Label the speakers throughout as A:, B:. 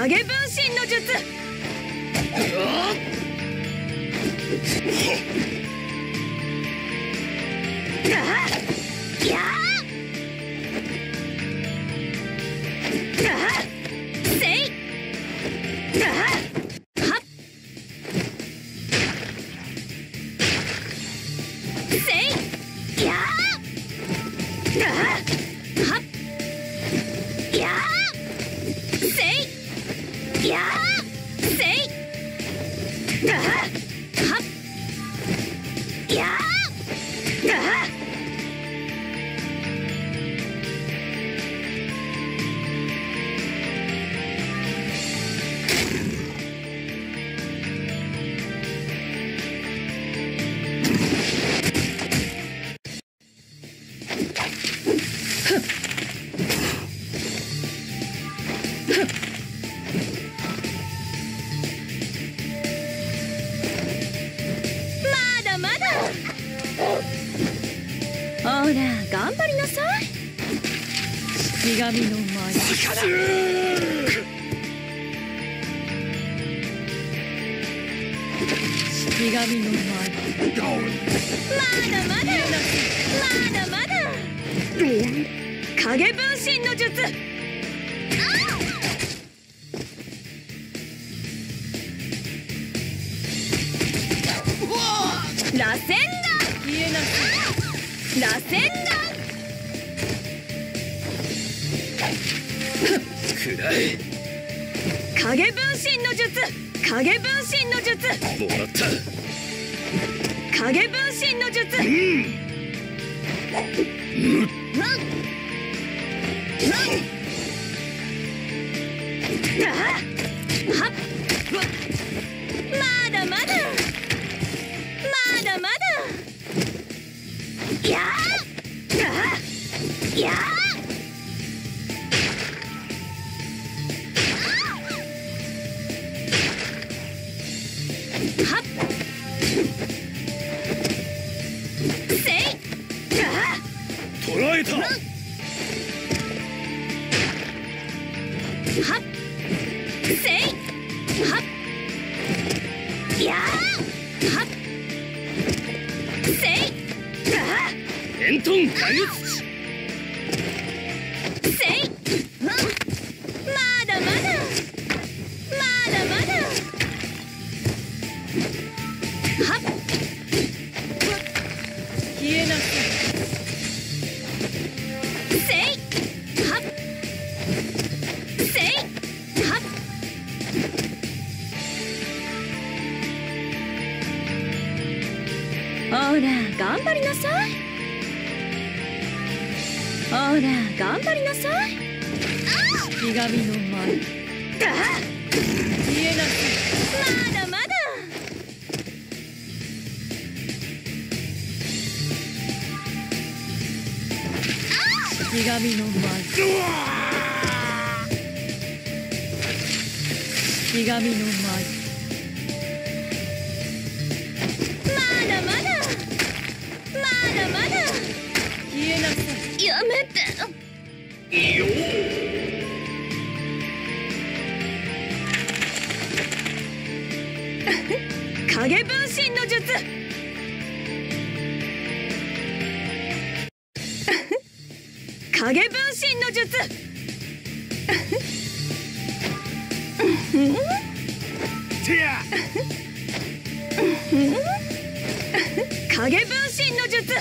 A: 影分身の術。ほら頑張りなさい。式神の舞。式神の舞。まだまだ影分身の術。螺旋が消えなさい。螺旋が
B: 暗い。
A: 影分身の術。影分身の術。
B: もらった。
A: 影分身の術。まだまだや
B: 捕らえた。円遁打術。
A: まだ消えなさい。ほら頑張りなさい。ほら頑張りなさい。式神の舞。消えなさい。まだ式神の舞。式神の舞。消えなさい。やめて。
B: よ
A: 影分身の術。影分身の術。影分身の術。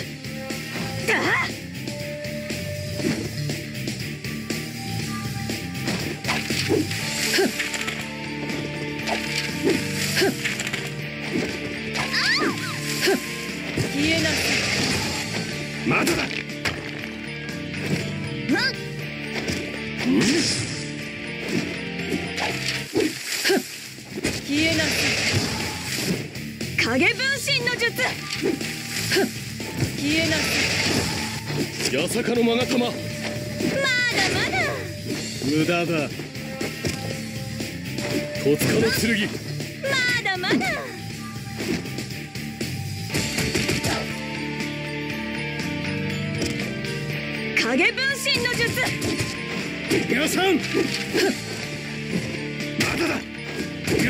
A: 消えなさい。
B: まだだ。
A: 消えなさい。影分身の術。消えなさい。
B: 八坂の勾玉。
A: まだ
B: 無駄だ。戸塚の剣。
A: まだ影分身の術。
B: 皆さん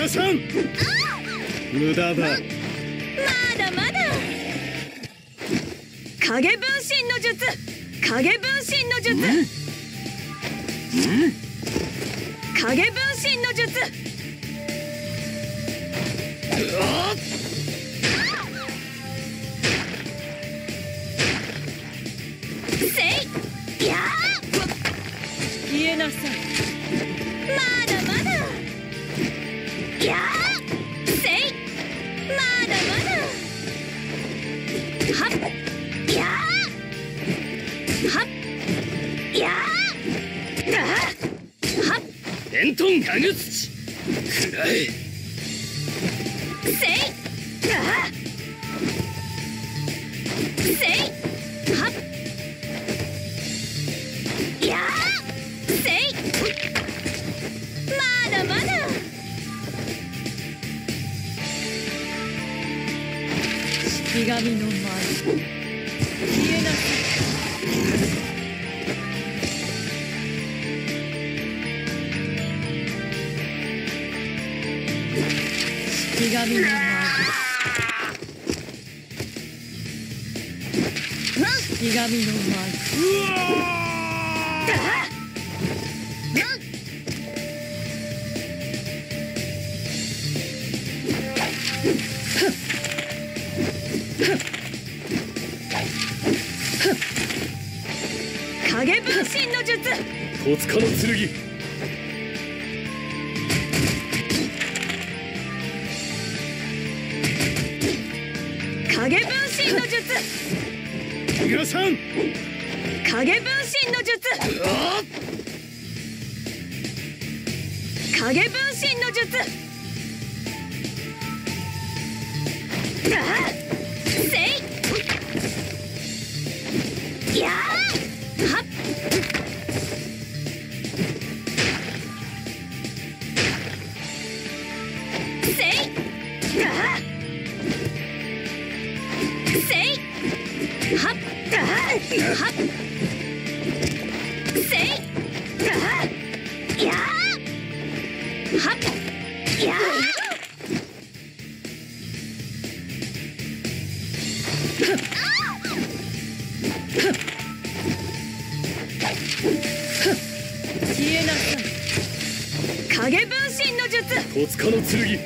B: さん。無駄だ。
A: まだまだ。影分身の術。影分身の術。影分身の術。せいやー消えなさい。まだまだ。やーせいまだまだ。はっやーはっやーはっ
B: 伝統ガグ土くらえ。
A: せいせいはっやーせいまだまだ。式神の前消えなさい。式神の前式神の前影分身の術。
B: 戸塚の剣。
A: 影分身の術。
B: 皆さん。
A: 影分身の術。影分身の術。せいやーはっせいせいはっはっせいやーはっやー消えなさい。影分身の術。
B: 戸塚の剣。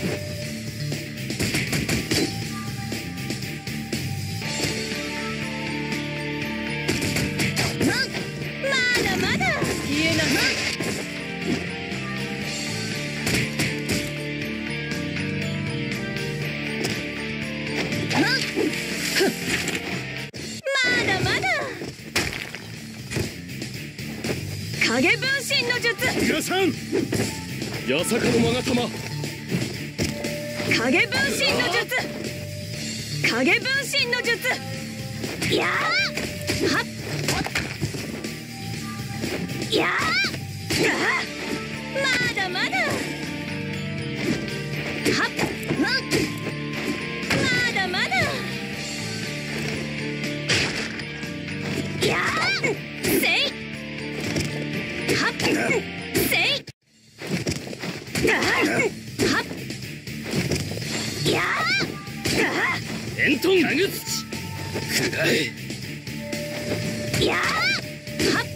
A: まだまだ。消えなさい。まだまだ。影分身の術。
B: 皆さん。八坂の勾玉。
A: 影分身の術。影分身の術。やーはっやーまだまだ。はっまだまだ。やーせいはっせいはっやー
B: 伝統ガグ土くらえ。
A: やーはっ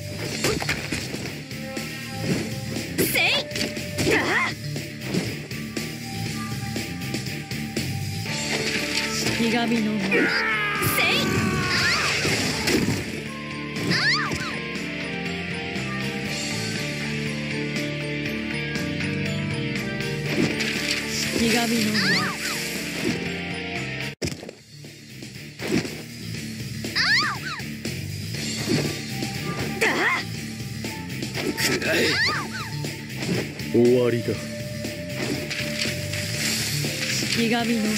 A: せい式神の前せい式神の前
B: くらえ。終わりだ。
A: 式神の前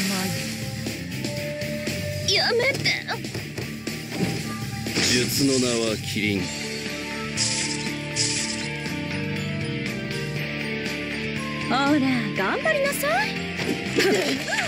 A: やめて。
B: 術の名はキリン。
A: ほら頑張りなさい。